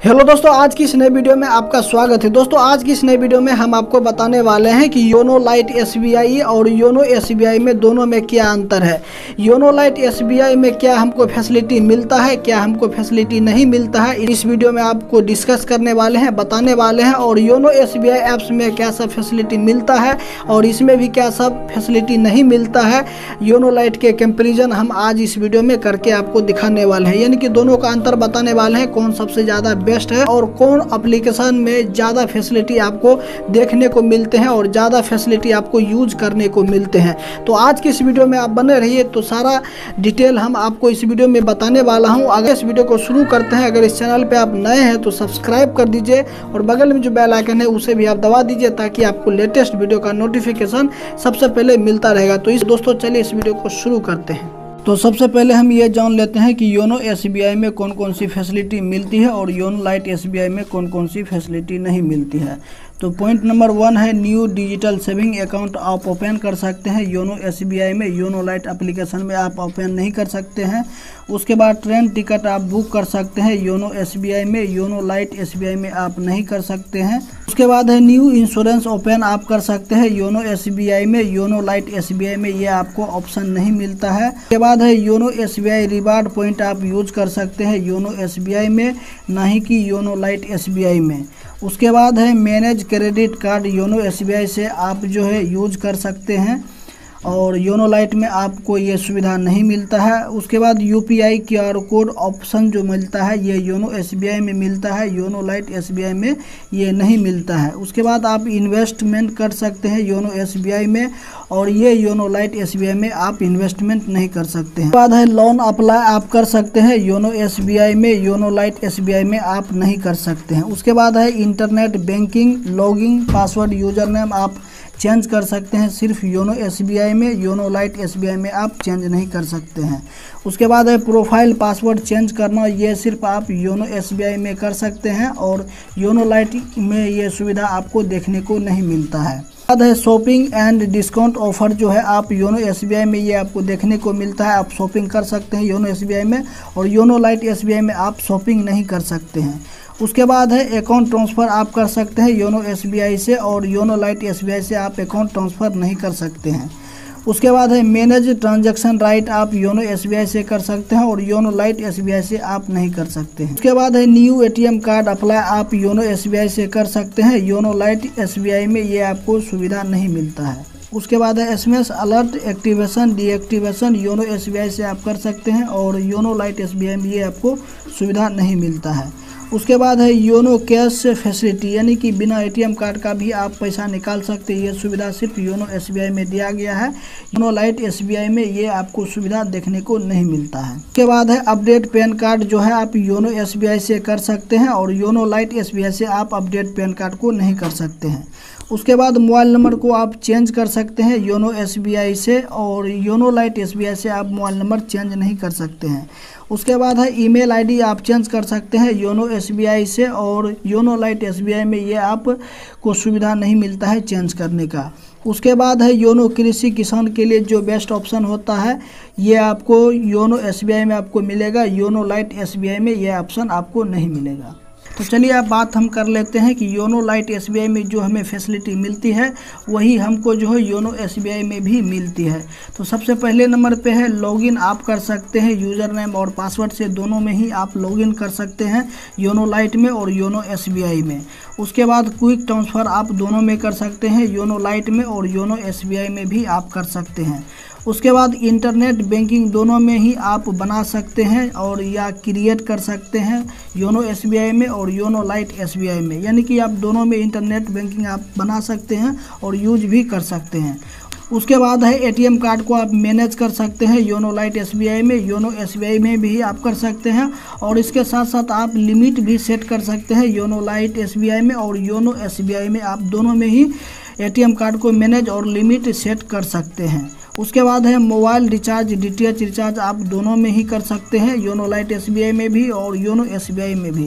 Hello दोस्तों, आज की इस नए वीडियो में आपका स्वागत है। दोस्तों, आज की इस नए वीडियो में हम आपको बताने वाले हैं कि योनो लाइट एसबीआई और योनो एसबीआई में दोनों में क्या अंतर है। योनो लाइट एसबीआई में क्या हमको फैसिलिटी मिलता है, क्या हमको फैसिलिटी नहीं मिलता है, इस वीडियो में आपको डिस्कस करने वाले हैं, बताने वाले हैं। और योनो एसबीआई ऐप्स में क्या सब फैसिलिटी मिलता है और इसमें भी क्या सब फैसिलिटी नहीं मिलता है, योनो लाइट के कंपेरिजन हम आज इस वीडियो में करके आपको दिखाने वाले हैं। यानी कि दोनों का अंतर बताने वाले हैं, कौन सबसे ज़्यादा बेस्ट है और कौन एप्लीकेशन में ज़्यादा फैसिलिटी आपको देखने को मिलते हैं और ज़्यादा फैसिलिटी आपको यूज करने को मिलते हैं। तो आज की इस वीडियो में आप बने रहिए, तो सारा डिटेल हम आपको इस वीडियो में बताने वाला हूं। अगर इस वीडियो को शुरू करते हैं, अगर इस चैनल पे आप नए हैं तो सब्सक्राइब कर दीजिए और बगल में जो बेल आइकन है उसे भी आप दबा दीजिए ताकि आपको लेटेस्ट वीडियो का नोटिफिकेशन सबसे पहले मिलता रहेगा। तो इस दोस्तों चलिए इस वीडियो को शुरू करते हैं। तो सबसे पहले हम ये जान लेते हैं कि योनो एसबीआई में कौन कौन सी फैसिलिटी मिलती है और योनो लाइट एसबीआई में कौन कौन सी फैसिलिटी नहीं मिलती है। तो पॉइंट नंबर 1 है न्यू डिजिटल सेविंग अकाउंट आप ओपन कर सकते हैं योनो एसबीआई में। योनो लाइट एप्लीकेशन में आप ओपन नहीं कर सकते हैं। उसके बाद ट्रेन टिकट आप बुक कर सकते हैं योनो एसबीआई में, योनो लाइट एसबीआई में आप नहीं कर सकते हैं। उसके बाद है न्यू इंश्योरेंस ओपन आप कर सकते हैं योनो एसबीआई में, योनो लाइट एसबीआई में ये आपको ऑप्शन नहीं मिलता है। उसके बाद है योनो एसबीआई रिवार्ड पॉइंट आप यूज कर सकते हैं योनो एसबीआई में, ना ही कि योनो लाइट एसबीआई में। उसके बाद है manage credit card YONO SBI से आप जो है यूज कर सकते हैं और योनो लाइट में आपको ये सुविधा नहीं मिलता है। उसके बाद यूपीआई क्यूआर कोड ऑप्शन जो मिलता है ये योनो एसबीआई में मिलता है, योनो लाइट एसबीआई में ये नहीं मिलता है। उसके बाद आप इन्वेस्टमेंट कर सकते हैं योनो एसबीआई में और ये योनो लाइट एसबीआई में आप इन्वेस्टमेंट नहीं कर सकते हैं। उसके बाद है लोन अप्लाई आप कर सकते हैं योनो एसबीआई में, योनो लाइट एसबीआई में आप नहीं कर सकते हैं। उसके बाद है internet banking login password user name आप चेंज कर सकते हैं सिर्फ योनो एसबीआई में, योनो लाइट एसबीआई में आप चेंज नहीं कर सकते हैं। उसके बाद है प्रोफाइल पासवर्ड चेंज करना, ये सिर्फ आप योनो एसबीआई में कर सकते हैं और योनो लाइट में ये सुविधा आपको देखने को नहीं मिलता है। बाद है शॉपिंग एंड डिस्काउंट ऑफर जो है आप योनो एसबीआई में ये आपको देखने को मिलता है। आप शॉपिंग कर सकते हैं योनो एसबीआई में और योनो लाइट एसबीआई में आप शॉपिंग नहीं कर सकते हैं। उसके बाद है अकाउंट ट्रांसफ़र आप कर सकते हैं योनो एसबीआई से और योनो लाइट एसबीआई से आप अकाउंट ट्रांसफ़र नहीं कर सकते हैं। उसके बाद है मैनेज ट्रांजैक्शन राइट आप योनो एसबीआई से कर सकते हैं और योनो लाइट एसबीआई से आप नहीं कर सकते हैं। उसके बाद है न्यू एटीएम कार्ड अप्लाई आप योनो एसबीआई से कर सकते हैं, योनो लाइट एसबीआई में ये आपको सुविधा नहीं मिलता है। उसके बाद है SMS alert activation deactivation YONO SBI से आप कर सकते हैं और योनो लाइट एसबीआई में ये आपको सुविधा नहीं मिलता है। उसके बाद है योनो कैश फैसिलिटी, यानी कि बिना एटीएम कार्ड का भी आप पैसा निकाल सकते हैं। ये सुविधा सिर्फ योनो एसबीआई में दिया गया है, योनो लाइट एसबीआई में ये आपको सुविधा देखने को नहीं मिलता है। उसके बाद है अपडेट पैन कार्ड जो है आप योनो एसबीआई से कर सकते हैं और योनो लाइट एसबीआई से आप अपडेट पैन कार्ड को नहीं कर सकते हैं। उसके बाद मोबाइल नंबर को आप चेंज कर सकते हैं योनो एसबीआई से और योनो लाइट एसबीआई से आप मोबाइल नंबर चेंज नहीं कर सकते हैं। उसके बाद है ईमेल आईडी आप चेंज कर सकते हैं योनो एसबीआई से और योनो लाइट एसबीआई में ये आपको सुविधा नहीं मिलता है चेंज करने का। उसके बाद है योनो कृषि किसान के लिए जो बेस्ट ऑप्शन होता है ये आपको योनो एसबीआई में आपको मिलेगा, योनो लाइट एसबीआई में ये ऑप्शन आपको नहीं मिलेगा। तो चलिए अब बात हम कर लेते हैं कि योनो लाइट एसबीआई में जो हमें फैसिलिटी मिलती है वही हमको जो है योनो एसबीआई में भी मिलती है। तो सबसे पहले नंबर पे है लॉगिन आप कर सकते हैं यूज़र नेम और पासवर्ड से दोनों में ही आप लॉगिन कर सकते हैं योनो लाइट में और योनो एसबीआई में। उसके बाद क्विक ट्रांसफ़र आप दोनों में कर सकते हैं योनो लाइट में और योनो एसबीआई में भी आप कर सकते हैं। उसके बाद इंटरनेट बैंकिंग दोनों में ही आप बना सकते हैं और या क्रिएट कर सकते हैं योनो एसबीआई में और योनो लाइट एसबीआई में, यानी कि आप दोनों में इंटरनेट बैंकिंग आप बना सकते हैं और यूज भी कर सकते हैं। उसके बाद है एटीएम कार्ड को आप मैनेज कर सकते हैं योनो लाइट एसबीआई में, योनो एसबीआई में भी आप कर सकते हैं और इसके साथ साथ आप लिमिट भी सेट कर सकते हैं योनो लाइट एसबीआई में और योनो एसबीआई में आप दोनों में ही एटीएम कार्ड को मैनेज और लिमिट सेट कर सकते हैं। उसके बाद है मोबाइल रिचार्ज डीटीएच रिचार्ज आप दोनों में ही कर सकते हैं योनो लाइट एसबीआई में भी और योनो एसबीआई में भी।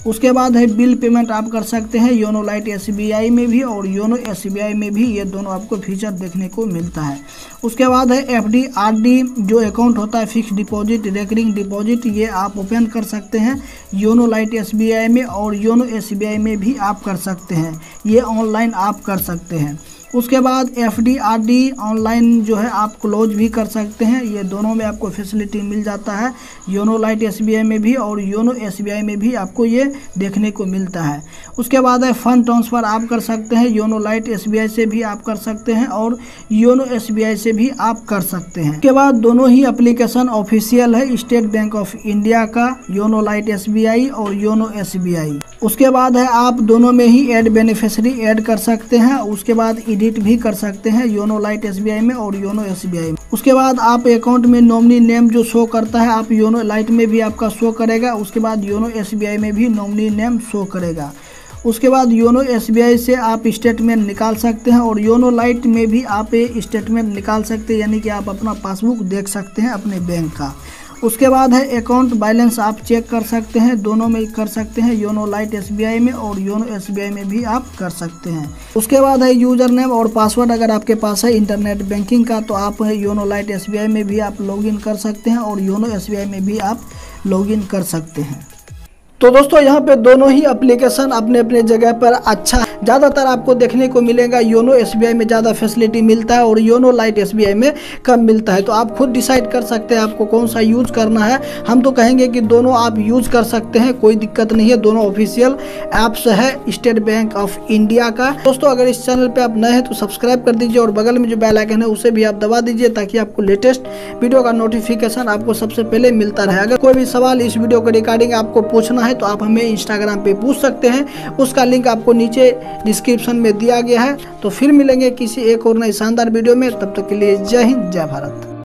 उसके बाद है बिल पेमेंट आप कर सकते हैं योनो लाइट SBI में भी और योनो SBI में भी, ये दोनों आपको फीचर देखने को मिलता है। उसके बाद है FD RD जो अकाउंट होता है फिक्स डिपॉजिट रेकरिंग डिपॉजिट, ये आप ओपन कर सकते हैं योनो लाइट SBI में और योनो SBI में भी आप कर सकते हैं, ये ऑनलाइन आप कर सकते हैं। उसके बाद FD RD ऑनलाइन जो है आप क्लोज भी कर सकते हैं, ये दोनों में आपको फैसिलिटी मिल जाता है, योनो लाइट SBI में भी और योनो SBI में भी आपको ये देखने को मिलता है। उसके बाद है फंड ट्रांसफ़र आप कर सकते हैं, योनो लाइट SBI से भी आप कर सकते हैं और योनो SBI से भी आप कर सकते हैं। उसके बाद दोनों ही एप्लीकेशन ऑफिशियल है स्टेट बैंक ऑफ इंडिया का, योनो लाइट SBI और योनो SBI। उसके बाद है आप दोनों में ही ऐड बेनिफिशियरी ऐड कर सकते हैं, उसके बाद एडिट भी कर सकते हैं योनो लाइट SBI में और योनो SBI में। उसके बाद आप अकाउंट में नॉमिनी नेम जो शो करता है आप योनो लाइट में भी आपका शो करेगा, उसके बाद योनो SBI में भी नॉमिनी नेम शो करेगा। उसके बाद योनो SBI से आप स्टेटमेंट निकाल सकते हैं और योनो लाइट में भी आप स्टेटमेंट निकाल सकते हैं, यानी कि आप अपना पासबुक देख सकते हैं अपने बैंक का। उसके बाद है अकाउंट बैलेंस आप चेक कर सकते हैं, दोनों में कर सकते हैं, योनो लाइट SBI में और योनो SBI में भी आप कर सकते हैं। उसके बाद है यूज़र नेम और पासवर्ड अगर आपके पास है इंटरनेट बैंकिंग का तो आप योनो लाइट SBI में भी आप लॉगिन कर सकते हैं और योनो SBI में भी आप लॉगिन कर सकते हैं। तो दोस्तों यहाँ पे दोनों ही एप्लीकेशन अपने अपने जगह पर अच्छा, ज़्यादातर आपको देखने को मिलेगा योनो SBI में ज़्यादा फैसिलिटी मिलता है और योनो लाइट SBI में कम मिलता है, तो आप खुद डिसाइड कर सकते हैं आपको कौन सा यूज़ करना है। हम तो कहेंगे कि दोनों आप यूज़ कर सकते हैं, कोई दिक्कत नहीं है, दोनों ऑफिशियल ऐप्स है स्टेट बैंक ऑफ इंडिया का। दोस्तों अगर इस चैनल पर आप नए हैं तो सब्सक्राइब कर दीजिए और बगल में जो बेल आइकन है उसे भी आप दबा दीजिए ताकि आपको लेटेस्ट वीडियो का नोटिफिकेशन आपको सबसे पहले मिलता रहे। अगर कोई भी सवाल इस वीडियो के रिगार्डिंग आपको पूछना है तो आप हमें इंस्टाग्राम पे पूछ सकते हैं, उसका लिंक आपको नीचे डिस्क्रिप्शन में दिया गया है। तो फिर मिलेंगे किसी एक और नई शानदार वीडियो में, तब तक के लिए जय हिंद जय भारत।